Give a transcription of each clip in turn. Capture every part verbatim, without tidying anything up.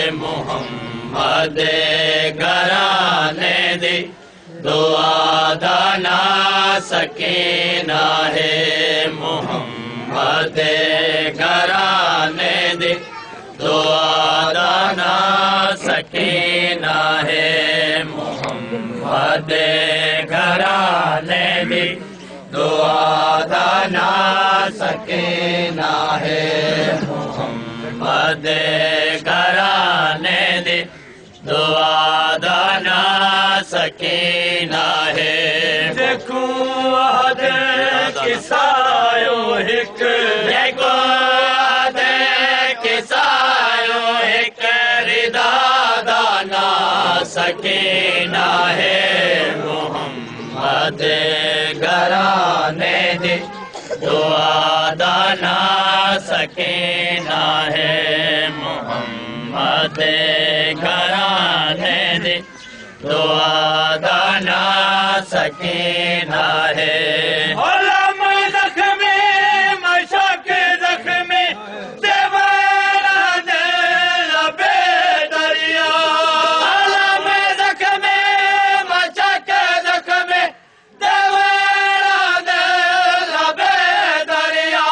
मोहम्मद घराने दी दुआ दाना सकीना है मोहम्मद घराने दी दुआ दाना सकीना है मोहम्मद घराने दी दुआ दाना सकीना है मोहम्मद घराने दी दुआ दाना सकीना है देखो अहद किसायो हिक देखो अहद किसायो हिक रिदा दाना सकीना है मोहम्मद घराने दी दुआ दाना सकीना है मोहम्मद घराने दी दुआ दाना सकीना है ओलम ज़ख्मी मशक ज़ख्मी देवारा दे लबे दरिया ओलम ज़ख्मी मशक ज़ख्मी देवारा दे लबे दरिया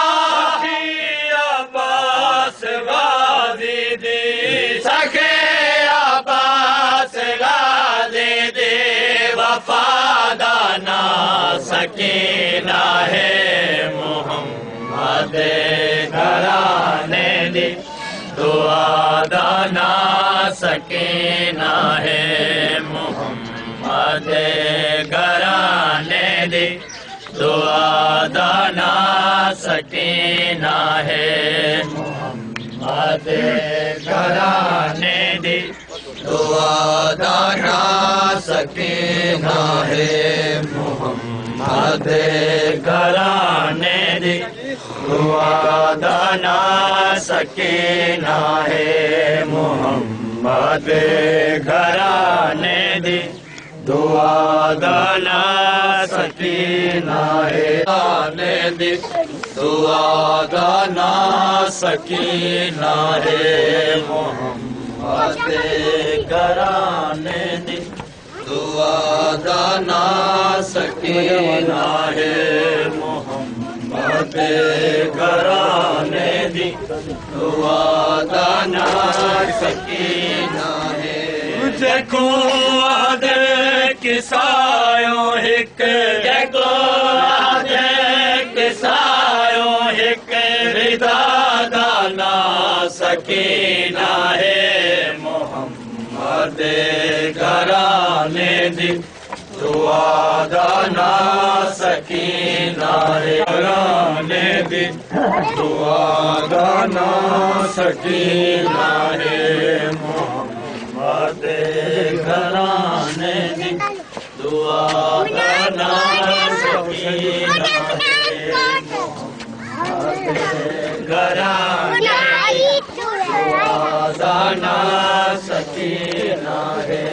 अब्बास गाज़ी दी सखे अब्बास गाज़ी दी वफादाना सकीना है मोहम्मद घराने दी दुआ दाना सकीना है मोहम्मद घराने दी दुआ दाना सकीना है मोहम्मद घराने दी दुआ दाना सकीना है मोहम्मद घराने दी दुआ दाना सकीना है मोहम्मद घराने दी दुआ दाना सकीना है आने दी दुआ दाना सकीना है मोहम्मद घराने दी दुआ दाना सकीना है मोहम्मद घराने दी दुआ दाना सकीना है देखो अहद किसायो हिक देखो अहद किसायो हिक रिदा दाना सकीना है मोहम्मद घराने दी दुआ दाना सकीना है घराने दी दुआ दाना सकीना है मोहम्मद घराने दी दुआ दाना सकीना है मोहम्मद घराने दुआ दाना सकीना है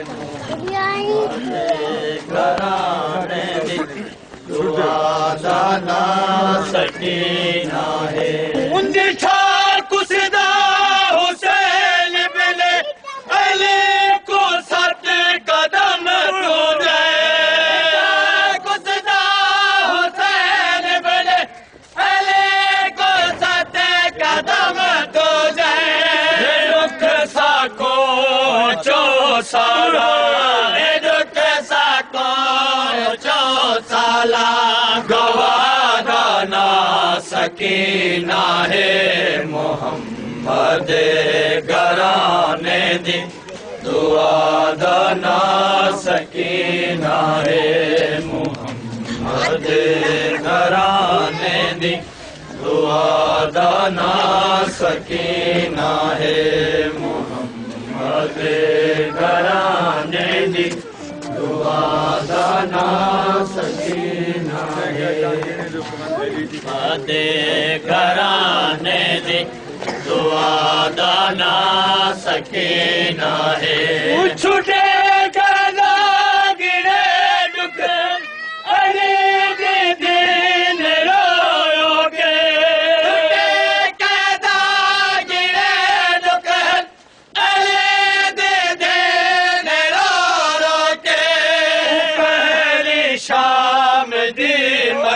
घराने दी दुआ दाना सकीना है उनकी कुसदा हुसैन मिले अली को सत कदम तो जाए कुसदा हुसैन मिले अली को सत कदम तो जाए दुख साको चो सारा दुख साको चो साला गवादाना सकीना है मोहम्मद घराने दी दुआ दाना सकीना है मोहम्मद घराने दी दुआ दाना सकीना है मोहम्मद घराने दी दुआ दाना सकीना है मोहम्मद घराने दी दुआ दाना सकीना है छुटे करना गिरे दुख अरे दे दिन रोयोगे छुटे करना गिरे दुख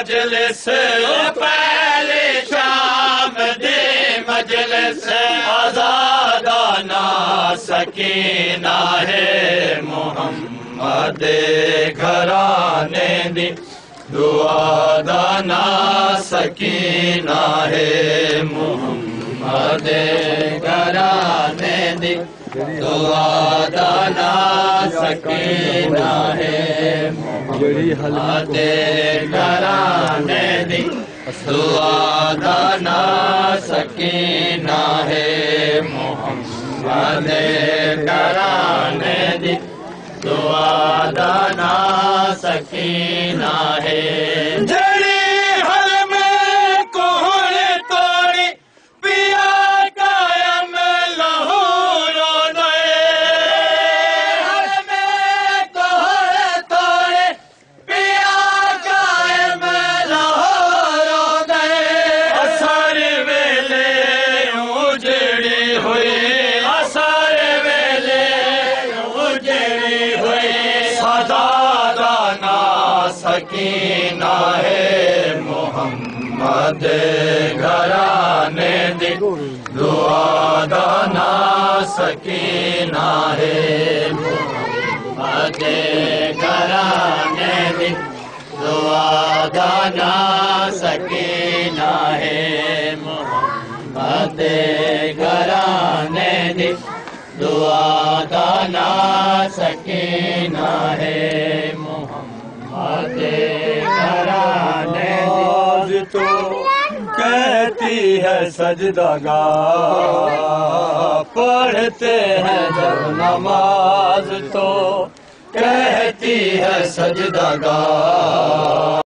मजलिस पहले शाम दे मजलिस आजादाना सकीना है मोहम्मद घराने दी दुआदाना सकीना है मोहम्मद घराने दी दुआदाना सकीना है मोहम्मद घराने दी दुआदाना सकीना है मोहम्मद घराने दी दुआदाना सकीना है जड़ी हल में कोहर तोड़ी पिया कायम लहूरो नए हल में कोहर तोड़े पिया कायम लहूरो नए असर वेले उजड़ी हुई असर वेले उजड़ी हुई सदादाना सकीना है मोहम्मद घराने दी दुआदाना सकीना है मोहम्मद घराने दी दुआदाना सकीना है मोहम्मद घराने दी दुआदाना सकीना है मोहम्मद घराने दी तो कहती है सजदागाह पढ़ते हैं जब नमाज तो कहती है सजदागाह